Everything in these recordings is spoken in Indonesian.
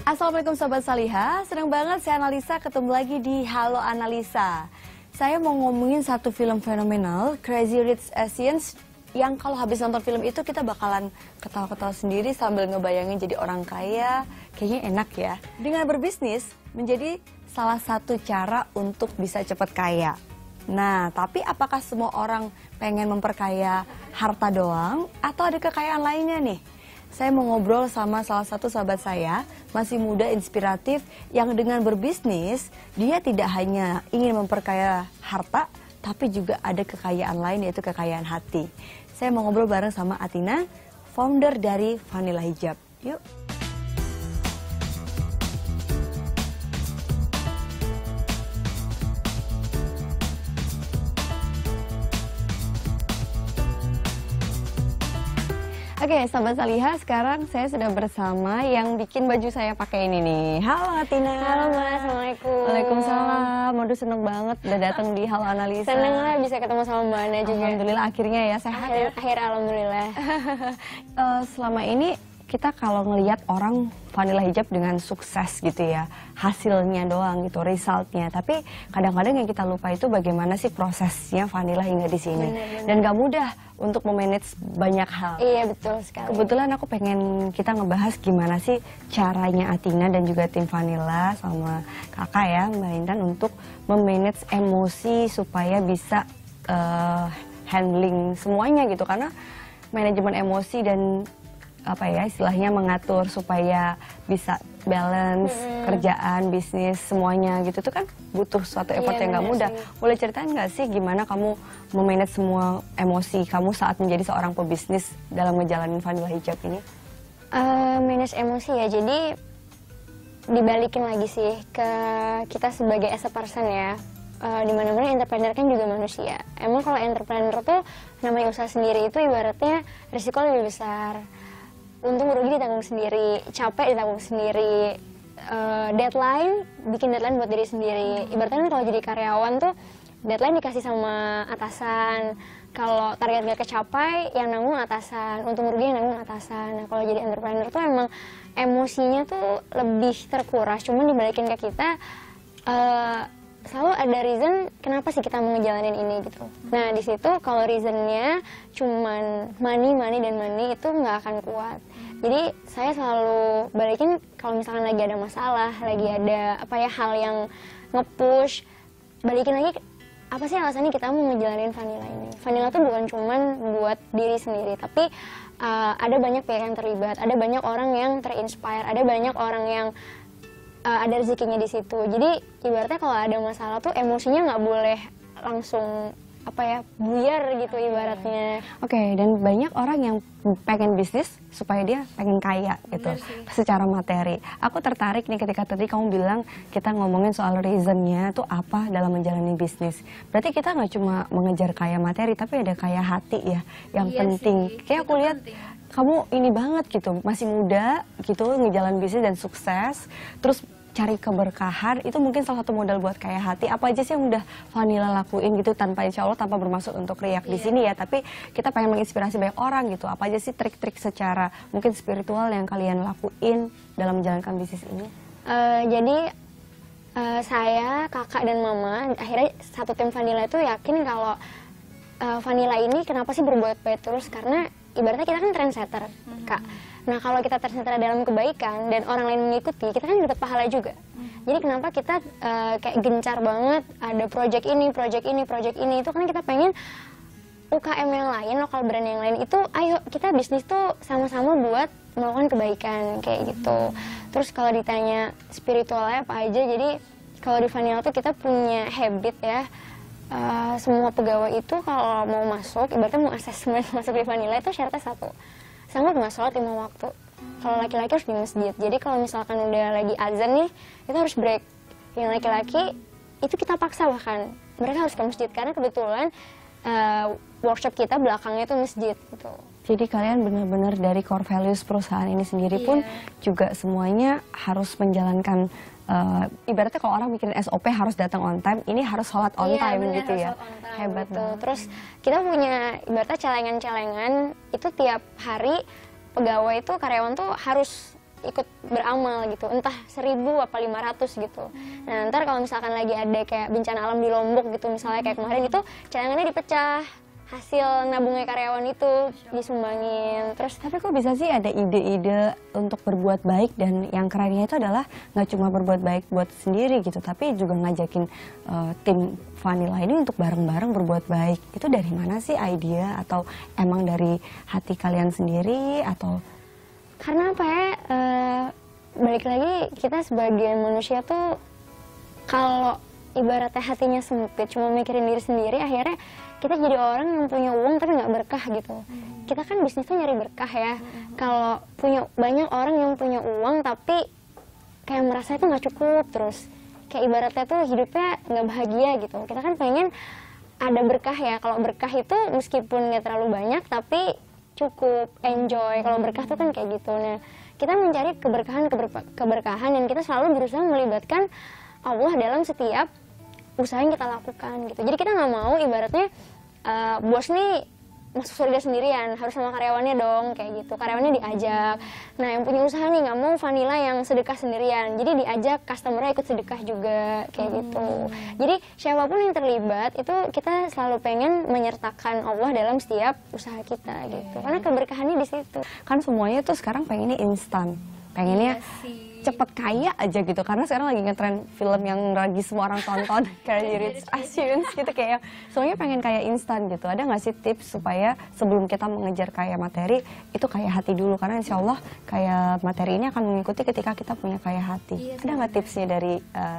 Assalamualaikum Sobat Salihah, senang banget saya Analisa ketemu lagi di Halo Analisa. Saya mau ngomongin satu film fenomenal, Crazy Rich Asians, yang kalau habis nonton film itu kita bakalan ketawa-ketawa sendiri sambil ngebayangin jadi orang kaya, kayaknya enak ya. Dengan berbisnis menjadi salah satu cara untuk bisa cepat kaya. Nah, tapi apakah semua orang pengen memperkaya harta doang atau ada kekayaan lainnya nih? Saya mau ngobrol sama salah satu sahabat saya, masih muda, inspiratif, yang dengan berbisnis, dia tidak hanya ingin memperkaya harta, tapi juga ada kekayaan lain, yaitu kekayaan hati. Saya mau ngobrol bareng sama Athina, founder dari Vanilla Hijab. Yuk! Oke, Sobat Salihah, sekarang saya sudah bersama yang bikin baju saya pakai ini nih. Halo Athina. Halo Mbak, Assalamualaikum. Waalaikumsalam. Waduh, seneng banget udah datang di Halo Analisa. Seneng lah bisa ketemu sama Mbak Ana juga. Alhamdulillah akhirnya ya, sehat ya. Akhir alhamdulillah. Selama ini kita kalau ngelihat orang Vanilla Hijab dengan sukses gitu ya, hasilnya doang gitu, resultnya. Tapi kadang-kadang yang kita lupa itu bagaimana sih prosesnya Vanilla hingga di sini. Dan gak mudah untuk memanage banyak hal. Iya, betul sekali. Kebetulan aku pengen kita ngebahas gimana sih caranya Athina dan juga tim Vanilla sama kakak ya, Mbak Intan, untuk memanage emosi supaya bisa handling semuanya gitu. Karena manajemen emosi dan apa ya istilahnya mengatur supaya bisa balance kerjaan, bisnis, semuanya gitu tuh kan butuh suatu effort yang gak mudah. Boleh ceritain gak sih gimana kamu memanage semua emosi kamu saat menjadi seorang pebisnis dalam ngejalanin Vanilla Hijab ini? Manage emosi ya, jadi dibalikin lagi sih ke kita sebagai as a person ya. Dimana-mana entrepreneur kan juga manusia. Emang kalau entrepreneur tuh namanya usaha sendiri itu ibaratnya risiko lebih besar. Untung rugi ditanggung sendiri, capek ditanggung sendiri, deadline, bikin deadline buat diri sendiri. Ibaratnya kalau jadi karyawan tuh deadline dikasih sama atasan, kalau target gak kecapai yang nanggung atasan, untung rugi yang nanggung atasan. Nah kalau jadi entrepreneur tuh emang emosinya tuh lebih terkuras, cuman dibalikin ke kita, selalu ada reason kenapa sih kita mau ngejalanin ini gitu. Nah di situ kalau reasonnya cuman money itu nggak akan kuat. Jadi saya selalu balikin kalau misalkan lagi ada masalah, lagi ada apa ya hal yang nge-push, balikin lagi apa sih alasannya kita mau ngejalanin Vanilla ini. Vanilla tuh bukan cuman buat diri sendiri, tapi ada banyak pihak yang terlibat, ada banyak orang yang terinspire, ada banyak orang yang ada rezekinya di situ. Jadi ibaratnya kalau ada masalah tuh emosinya nggak boleh langsung apa ya buyar gitu ibaratnya. Oke, dan banyak orang yang pengen bisnis supaya dia pengen kaya gitu secara materi. Aku tertarik nih ketika tadi kamu bilang kita ngomongin soal reasonnya tuh apa dalam menjalani bisnis. Berarti kita nggak cuma mengejar kaya materi, tapi ada kaya hati ya yang penting. Kayak aku lihat kamu ini banget gitu, masih muda gitu, ngejalan bisnis dan sukses, terus cari keberkahan, itu mungkin salah satu modal buat kaya hati. Apa aja sih yang udah Vanilla lakuin gitu, tanpa insya Allah tanpa bermaksud untuk riak di sini ya, tapi kita pengen menginspirasi banyak orang gitu. Apa aja sih trik-trik secara mungkin spiritual yang kalian lakuin dalam menjalankan bisnis ini? Jadi saya, kakak dan mama, akhirnya satu tim Vanilla itu yakin kalau Vanilla ini kenapa sih berbuat baik terus, karena ibaratnya kita kan trendsetter, Kak. Nah kalau kita trendsetter dalam kebaikan dan orang lain mengikuti, kita kan dapat pahala juga. Jadi kenapa kita kayak gencar banget ada project ini, itu karena kita pengen UKM yang lain, lokal brand yang lain itu, ayo kita bisnis tuh sama-sama buat melakukan kebaikan kayak gitu. Terus kalau ditanya spiritualnya apa aja, jadi kalau di Vanilla tuh kita punya habit ya. Semua pegawai itu kalau mau masuk, ibaratnya mau asesmen masuk di Vanilla itu syaratnya satu, sanggup nggak sholat 5 waktu. Kalau laki-laki harus di masjid. Jadi kalau misalkan udah lagi azan nih, itu harus break. Yang laki-laki itu kita paksa bahkan mereka harus ke masjid karena kebetulan workshop kita belakangnya itu masjid gitu. Jadi kalian benar-benar dari core values perusahaan ini sendiri pun juga semuanya harus menjalankan ibaratnya kalau orang mikirin SOP harus datang on time, ini harus sholat on time gitu ya. Hebat banget. Terus kita punya ibaratnya celengan-celengan itu tiap hari pegawai itu karyawan tuh harus ikut beramal gitu, entah 1000 apa 500 gitu. Nah ntar kalau misalkan lagi ada kayak bencana alam di Lombok gitu misalnya kayak kemarin itu, cadangannya dipecah, hasil nabungnya karyawan itu disumbangin. Terus tapi kok bisa sih ada ide-ide untuk berbuat baik, dan yang kerennya itu adalah nggak cuma berbuat baik buat sendiri gitu, tapi juga ngajakin tim Vanilla ini untuk bareng-bareng berbuat baik. Itu dari mana sih idea, atau emang dari hati kalian sendiri, atau? Karena apa ya, balik lagi kita sebagai manusia tuh kalau ibaratnya hatinya sempit, cuma mikirin diri sendiri, akhirnya kita jadi orang yang punya uang tapi nggak berkah gitu. Kita kan bisnisnya nyari berkah ya. Kalau punya banyak orang yang punya uang tapi kayak merasa itu nggak cukup, terus kayak ibaratnya tuh hidupnya nggak bahagia gitu. Kita kan pengen ada berkah ya. Kalau berkah itu meskipun nggak terlalu banyak tapi cukup, enjoy. Kalau berkah tuh kan kayak gitu. Nah, kita mencari keberkahan dan kita selalu berusaha melibatkan Allah dalam setiap usaha yang kita lakukan gitu. Jadi kita nggak mau ibaratnya bos nih masuk surga sendirian, harus sama karyawannya dong kayak gitu. Karyawannya diajak. Nah yang punya usaha nih nggak mau Vanilla yang sedekah sendirian, jadi diajak customernya ikut sedekah juga kayak gitu. Jadi siapapun yang terlibat itu kita selalu pengen menyertakan Allah dalam setiap usaha kita gitu. Karena keberkahannya di situ. Kan semuanya tuh sekarang pengennya instan, pengennya cepet kaya aja gitu, karena sekarang lagi ngetren film yang lagi semua orang tonton, Crazy Rich Asians gitu, kayak semuanya pengen kaya instan gitu. Ada nggak sih tips supaya sebelum kita mengejar kaya materi itu kaya hati dulu, karena insya Allah kaya materi ini akan mengikuti ketika kita punya kaya hati. Ada nggak tipsnya dari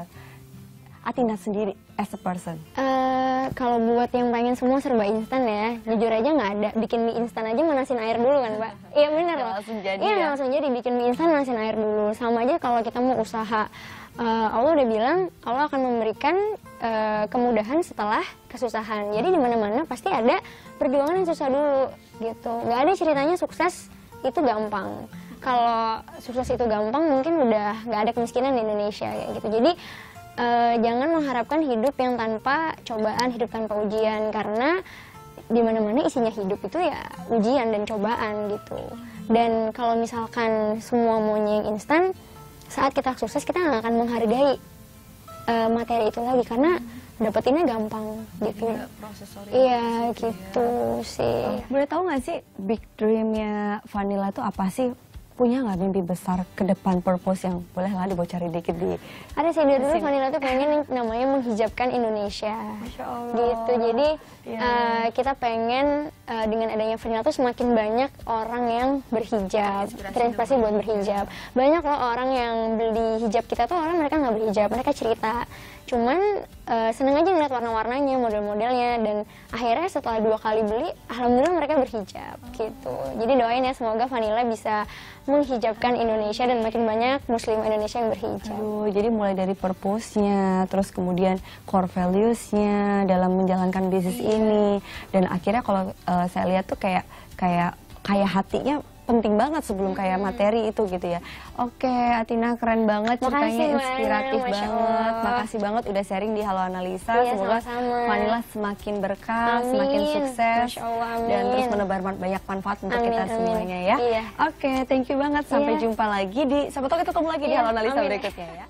Athina sendiri as a person? Kalau buat yang pengen semua serba instan ya, jujur aja nggak ada. Bikin mie instan aja manasin air dulu kan, Mbak? Iya bener loh. Langsung jadi iya, ya? langsung jadi. Bikin mie instan manasin air dulu. Sama aja kalau kita mau usaha. Allah udah bilang, Allah akan memberikan kemudahan setelah kesusahan. Jadi di mana-mana pasti ada perjuangan yang susah dulu gitu. Nggak ada ceritanya sukses itu gampang. Kalau sukses itu gampang mungkin udah nggak ada kemiskinan di Indonesia kayak gitu. Jadi jangan mengharapkan hidup yang tanpa cobaan, hidup tanpa ujian, karena di mana-mana isinya hidup itu ya ujian dan cobaan gitu. Dan kalau misalkan semua maunya yang instan, saat kita sukses kita nggak akan menghargai materi itu lagi karena dapetinnya gampang gitu. Iya gitu sih. Boleh tahu nggak sih big dreamnya Vanilla itu apa sih? Punya nggak mimpi besar ke depan, purpose yang bolehlah dibocorin dikit di? Ada sih, dari dulu Vanilla tuh pengen namanya menghijabkan Indonesia. Masya Allah. Gitu. Jadi kita pengen dengan adanya Vanilla tuh semakin banyak orang yang berhijab, terinspirasi buat berhijab. Banyak loh orang yang beli hijab kita tuh orang mereka nggak berhijab, mereka cerita. Cuman seneng aja ngeliat warna-warnanya, model-modelnya, dan akhirnya setelah 2 kali beli, alhamdulillah mereka berhijab gitu. Jadi doain ya semoga Vanilla bisa menghijabkan Indonesia dan makin banyak muslim Indonesia yang berhijab. Jadi mulai dari purpose-nya, terus kemudian core values-nya dalam menjalankan bisnis ini, dan akhirnya kalau saya lihat tuh kayak hatinya penting banget sebelum kayak materi itu gitu ya. Oke, Athina keren banget, ceritanya inspiratif banget. Makasih banget udah sharing di Halo Analisa. Iya, semoga sama-sama. Vanilla semakin berkah, semakin sukses, dan terus menebar banyak manfaat untuk kita semuanya ya. Iya. Oke, thank you banget. Sampai jumpa lagi di, siapa tahu kita ketemu lagi di Halo Analisa amin. berikutnya ya.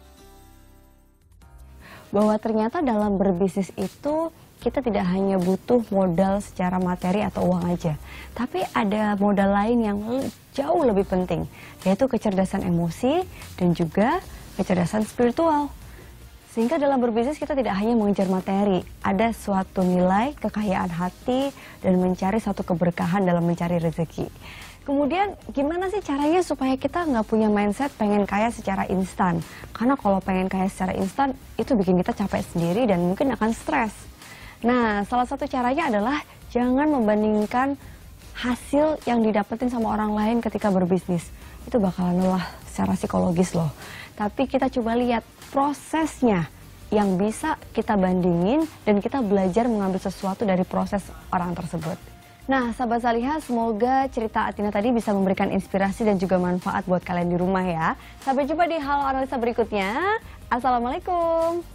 Bahwa ternyata dalam berbisnis itu kita tidak hanya butuh modal secara materi atau uang aja, tapi ada modal lain yang jauh lebih penting, yaitu kecerdasan emosi dan juga kecerdasan spiritual. Sehingga dalam berbisnis kita tidak hanya mengejar materi, ada suatu nilai kekayaan hati dan mencari satu keberkahan dalam mencari rezeki. Kemudian gimana sih caranya supaya kita nggak punya mindset pengen kaya secara instan? Karena kalau pengen kaya secara instan itu bikin kita capek sendiri dan mungkin akan stres. Nah, salah satu caranya adalah jangan membandingkan hasil yang didapetin sama orang lain ketika berbisnis. Itu bakalan lelah secara psikologis loh. Tapi kita coba lihat prosesnya yang bisa kita bandingin dan kita belajar mengambil sesuatu dari proses orang tersebut. Nah, sahabat Salihah, semoga cerita Athina tadi bisa memberikan inspirasi dan juga manfaat buat kalian di rumah ya. Sampai jumpa di Halo Analisa berikutnya. Assalamualaikum.